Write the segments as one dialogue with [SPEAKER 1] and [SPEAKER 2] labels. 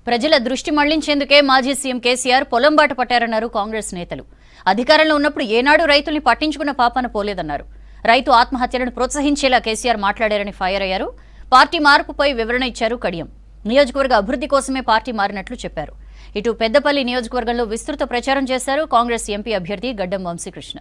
[SPEAKER 1] ప్రజల దృష్టి మళ్లించేందుకే మాజీ సీఎం కేసీఆర్ పొలం బాట పట్టారన్నారు కాంగ్రెస్ నేతలు. అధికారంలో ఉన్నప్పుడు ఏనాడు రైతుల్ని పట్టించుకున్న పాపాన పోలేదన్నారు. రైతు ఆత్మహత్యలను ప్రోత్సహించేలా కేసీఆర్ మాట్లాడారని ఫైర్ అయ్యారు. పార్టీ మార్పుపై వివరణ ఇచ్చారు కడియం. నియోజకవర్గ అభివృద్ధి కోసమే పార్టీ మారినట్లు చెప్పారు. ఇటు పెద్దపల్లి నియోజకవర్గంలో విస్తృత ప్రచారం చేశారు కాంగ్రెస్ ఎంపీ అభ్యర్థి గడ్డం వంశీకృష్ణ.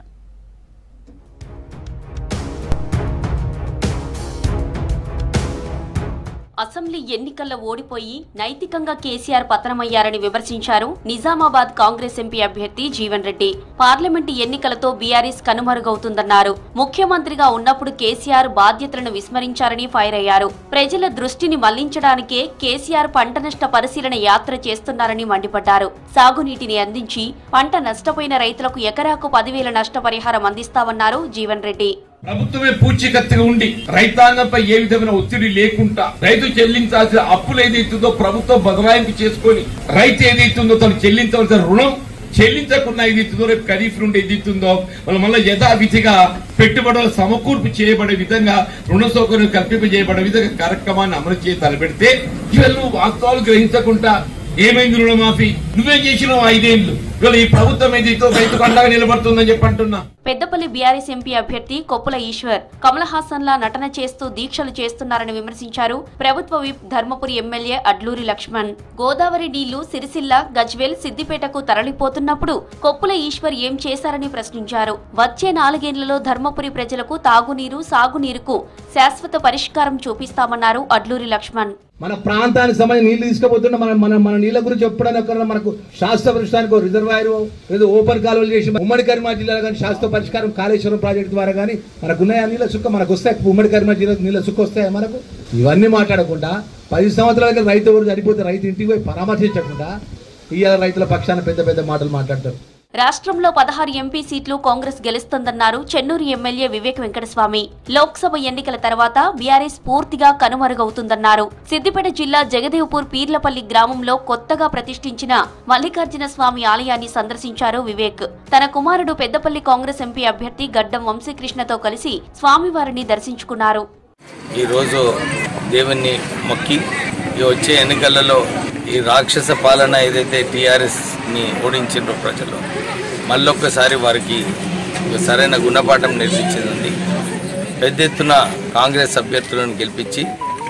[SPEAKER 2] అసెంబ్లీ ఎన్నికల్లో ఓడిపోయి నైతికంగా కేసీఆర్ పతనమయ్యారని విమర్శించారు నిజామాబాద్ కాంగ్రెస్ ఎంపీ అభ్యర్థి జీవన్ రెడ్డి. పార్లమెంటు ఎన్నికలతో బీఆర్ఎస్ కనుమరుగవుతుందన్నారు. ముఖ్యమంత్రిగా ఉన్నప్పుడు కేసీఆర్ బాధ్యతలను విస్మరించారని ఫైర్ అయ్యారు. ప్రజల దృష్టిని మళ్లించడానికే కేసీఆర్ పంట నష్ట పరిశీలన యాత్ర చేస్తున్నారని మండిపడ్డారు. సాగునీటిని అందించి పంట నష్టపోయిన రైతులకు ఎకరాకు 10,000 నష్టపరిహారం అందిస్తామన్నారు జీవన్ రెడ్డి.
[SPEAKER 3] ప్రభుత్వమే పూచీకత్తుగా ఉండి రైతాంగంపై ఏ విధమైన ఒత్తిడి లేకుండా రైతు చెల్లించాల్సిన అప్పులు ఏదైతుందో ప్రభుత్వం బదలాయింపు చేసుకుని రైతు ఏదైతుందో తను చెల్లించవలసిన రుణం చెల్లించకుండా ఏదైతుందో రేపు ఖరీఫ్ నుండి ఏదైతుందో మళ్ళీ యథావిధిగా పెట్టుబడులు సమకూర్పు చేయబడే విధంగా రుణ సౌకర్యం కల్పింపజేయబడే విధంగా కార్యక్రమాన్ని అమలు చేసి తలపెడితే ఇవాళ వాస్తవాలు గ్రహించకుండా ఏమైంది రుణమాఫీ నువ్వే చేసినావు 5 ఏళ్లు ఇవాళ ఈ ప్రభుత్వం ఏదైతే రైతుకు అండగా నిలబడుతుందని చెప్పంటున్నా.
[SPEAKER 2] పెద్దపల్లి బీఆర్ఎస్ ఎంపీ అభ్యర్థి కొప్పుల ఈశ్వర్ కమల్ హాసన్ లా నటన చేస్తూ దీక్షలు చేస్తున్నారని విమర్శించారు. ప్రభుత్వ విప్ ధర్మపురి ఎమ్మెల్యే అడ్లూరి లక్ష్మణ్. గోదావరి నీళ్లు సిరిసిల్ల, గజ్వేల్, సిద్దిపేటకు తరలిపోతున్నప్పుడు కొప్పుల ఈశ్వర్ ఏం చేశారని ప్రశ్నించారు. వచ్చే 4 ఏళ్లలో ధర్మపురి ప్రజలకు తాగునీరు, సాగునీరుకు శాశ్వత పరిష్కారం చూపిస్తామన్నారు అడ్లూరి లక్ష్మణ్.
[SPEAKER 4] మన ప్రాంతానికి సంబంధించి నీళ్లు తీసుకుపోతున్న మన నీళ్ల గురించి చెప్పడానికి మనకు శాస్త్ర పరిష్కారానికి రిజర్వాయర్ లేదా ఓపెన్ కాలువలు చేసి ఉమ్మడి కరీంనగర్ జిల్లాలో కానీ శాస్త్ర పరిష్కారం కాళేశ్వరం ప్రాజెక్టు ద్వారా కానీ మనకున్నాయా నీళ్ళ చుక్క మనకు వస్తాయి. ఉమ్మడి కరీంనగర్ జిల్లాకు నీళ్ళ చుక్క వస్తాయా మనకు? ఇవన్నీ మాట్లాడకుండా 10 సంవత్సరాల రైతు ఎవరు చనిపోతే రైతు ఇంటికి పోయి పరామర్శించకుండా ఇవాళ రైతుల పక్షాన పెద్ద పెద్ద మాటలు మాట్లాడతారు.
[SPEAKER 2] రాష్ట్రంలో 16 ఎంపీ సీట్లు కాంగ్రెస్ గెలుస్తుందన్నారు చెన్నూరు ఎమ్మెల్యే వివేక్ వెంకటస్వామి. లోక్సభ ఎన్నికల తర్వాత బీఆర్ఎస్ పూర్తిగా కనుమరుగవుతుందన్నారు. సిద్దిపేట జిల్లా జగదేవ్పూర్ పీర్లపల్లి గ్రామంలో కొత్తగా ప్రతిష్ఠించిన మల్లికార్జున స్వామి ఆలయాన్ని సందర్శించారు వివేక్. తన కుమారుడు పెద్దపల్లి కాంగ్రెస్ ఎంపీ అభ్యర్థి గడ్డం వంశీకృష్ణతో కలిసి స్వామివారిని దర్శించుకున్నారు.
[SPEAKER 5] ఈ రోజు దేవుణ్ణి మొక్కి వచ్చే ఎన్నికలలో ఈ రాక్షస పాలన ఏదైతే టీఆర్ఎస్ ని ఓడించిండ్రో ప్రజలు మళ్ళొక్కసారి వారికి సరైన గుణపాఠం నేర్పించింది. పెద్ద ఎత్తున కాంగ్రెస్ అభ్యర్థులను గెలిపించి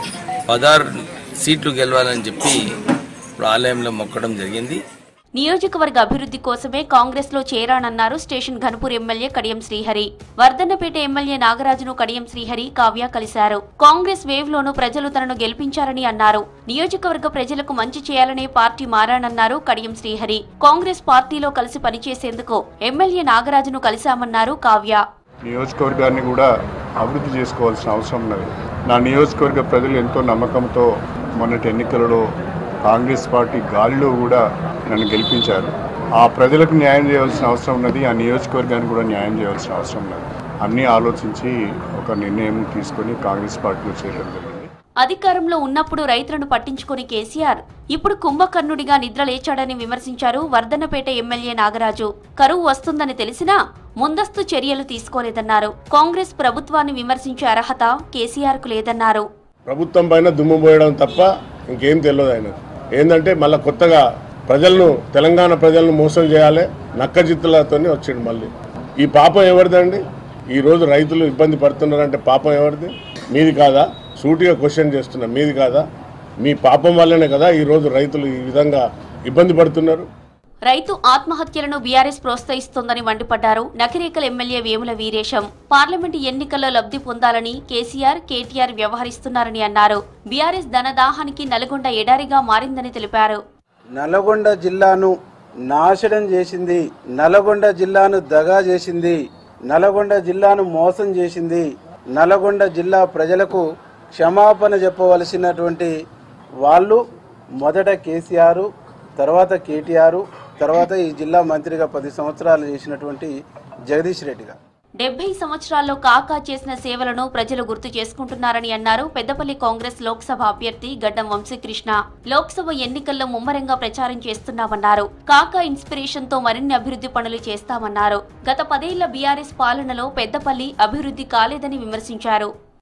[SPEAKER 5] 16 సీట్లు గెలవాలని చెప్పి ఇప్పుడు ఆలయంలో మొక్కడం జరిగింది.
[SPEAKER 2] నియోజకవర్గ అభివృద్ధి కోసమే కాంగ్రెస్ లో చేరానన్నారు station Ghanpur MLA Kadiyam Srihari. Wardhannapet MLA నాగరాజును కడియం శ్రీహరి, కావ్య కలిశారు. కాంగ్రెస్ వేవ్ లోను ప్రజలు తనను గెలిపించారని అన్నారు. నియోజకవర్గ ప్రజలకు మంచి చేయాలనే పార్టీ మారానన్నారు కడియం శ్రీహరి. కాంగ్రెస్ పార్టీలో కలిసి పనిచేసేందుకు ఎమ్మెల్యే నాగరాజును కలిశామన్నారు కావ్య.
[SPEAKER 6] నియోజకవర్గాన్ని కూడా అభివృద్ధి చేసుకోవాల్సిన అవసరం ఉన్నది. నా నియోజకవర్గ ప్రజలు ఎంతో నమ్మకంతో మొన్నటి ఎన్నికలలో కాంగ్రెస్ పార్టీ గాలిలో కూడా నన్ను గెలిపించారు. ఆ ప్రజలకు న్యాయం చేయాల్సిన అవసరం ఉన్నది, ఆ నియోజకవర్గానికి కూడా న్యాయం చేయాల్సిన అవసరం ఉన్నది. అన్నీ ఆలోచించి ఒక నిర్ణయం తీసుకొని కాంగ్రెస్ పార్టీలో చేరడం జరిగింది.
[SPEAKER 2] అధికారంలో ఉన్నప్పుడు రైతులను పట్టించుకుని కేసీఆర్ ఇప్పుడు కుంభకర్ణుడిగా నిద్రలేచాడని విమర్శించారు వర్ధన్నపేట ఎమ్మెల్యే నాగరాజు. కరువు వస్తుందని తెలిసినా ముందస్తు చర్యలు తీసుకోలేదన్నారు. కాంగ్రెస్ ప్రభుత్వాన్ని విమర్శించే అర్హత కేసీఆర్ కు లేదన్నారు.
[SPEAKER 7] ప్రభుత్వం పైన దుమ్ము పోయడం తప్ప ఇంకేం తెలియదు. ఆయన ఏంటంటే మళ్ళీ కొత్తగా ప్రజలను, తెలంగాణ ప్రజలను మోసం చేయాలి నక్కజిత్తులతో వచ్చిండు. మళ్ళీ ఈ పాపం ఎవరిదండి? ఈరోజు రైతులు ఇబ్బంది పడుతున్నారంటే పాపం ఎవరిది? మీది కాదా? సూటిగా క్వశ్చన్ చేస్తున్నా, మీది కాదా? మీ పాపం వల్లనే కదా ఈరోజు రైతులు ఈ విధంగా ఇబ్బంది పడుతున్నారు.
[SPEAKER 2] రైతు ఆత్మహత్యలను బీఆర్ఎస్ ప్రోత్సహిస్తోందని మండిపడ్డారు నకిరేకల్ ఎమ్మెల్యే వేముల వీరేశం. పార్లమెంటు ఎన్నికల్లో లబ్ధి పొందాలని కేసీఆర్, కేటీఆర్ వ్యవహరిస్తున్నారని అన్నారు. బీఆర్ఎస్ ధనదాహానికి నల్గొండ ఎడారిగా మారిందని తెలిపారు.
[SPEAKER 8] నల్గొండ జిల్లాను నాశనం చేసింది, నల్గొండ జిల్లాను దగా చేసింది, నల్గొండ జిల్లాను మోసం చేసింది. నల్గొండ జిల్లా ప్రజలకు క్షమాపణ చెప్పవలసినటువంటి వాళ్ళు మొదట కేసీఆర్, తర్వాత కేటీఆర్, తర్వాత ఈ జిల్లా మంత్రిగా 10 సంవత్సరాలు చేసినటువంటి జగదీష్ రెడ్డి గారు.
[SPEAKER 2] 70 సంవత్సరాల్లో కాకా చేసిన సేవలను ప్రజలు గుర్తు చేసుకుంటున్నారని అన్నారు పెద్దపల్లి కాంగ్రెస్ లోక్సభ అభ్యర్థి గడ్డం వంశీకృష్ణ. లోక్సభ ఎన్నికల్లో ముమ్మరంగా ప్రచారం చేస్తున్నామన్నారు. కాకా ఇన్స్పిరేషన్ తో మరిన్ని అభివృద్ధి పనులు చేస్తామన్నారు. గత 10 ఏళ్ల బీఆర్ఎస్ పాలనలో పెద్దపల్లి అభివృద్ధి కాలేదని విమర్శించారు.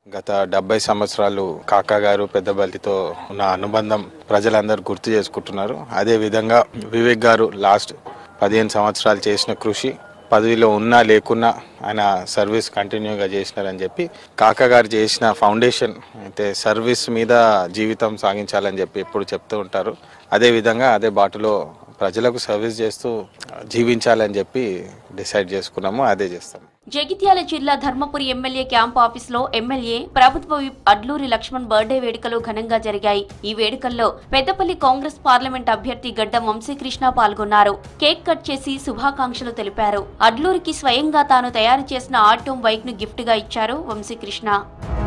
[SPEAKER 9] గత 70 సంవత్సరాలు కాకా గారు పెద్దబల్లితో ఉన్న అనుబంధం ప్రజలందరూ గుర్తు చేసుకుంటున్నారు. అదే విధంగా వివేక్ గారు లాస్ట్ 15 సంవత్సరాలు చేసిన కృషి, పదవిలో ఉన్నా లేకున్నా ఆయన సర్వీస్ కంటిన్యూగా చేసినారని చెప్పి కాకా గారు చేసిన ఫౌండేషన్ అయితే సర్వీస్ మీద జీవితం సాగించాలని చెప్పి ఎప్పుడు చెప్తూ ఉంటారు. అదే విధంగా అదే బాటలో ప్రజలకు సర్వీస్ చేస్తూ జీవించాలని చెప్పి డిసైడ్ చేసుకున్నాము. అదే చేస్తాము.
[SPEAKER 2] జగిత్యాల జిల్లా ధర్మపురి ఎమ్మెల్యే క్యాంప్ ఆఫీసులో ఎమ్మెల్యే ప్రభుత్వ విప్ అడ్లూరి లక్ష్మణ్ బర్త్డే వేడుకలు ఘనంగా జరిగాయి. ఈ వేడుకల్లో పెద్దపల్లి కాంగ్రెస్ పార్లమెంట్ అభ్యర్థి గడ్డం వంశీకృష్ణ పాల్గొన్నారు. కేక్ కట్ చేసి శుభాకాంక్షలు తెలిపారు. అడ్లూరికి స్వయంగా తాను తయారు చేసిన ఆటోం బైక్ ను గిఫ్ట్ గా ఇచ్చారు వంశీకృష్ణ.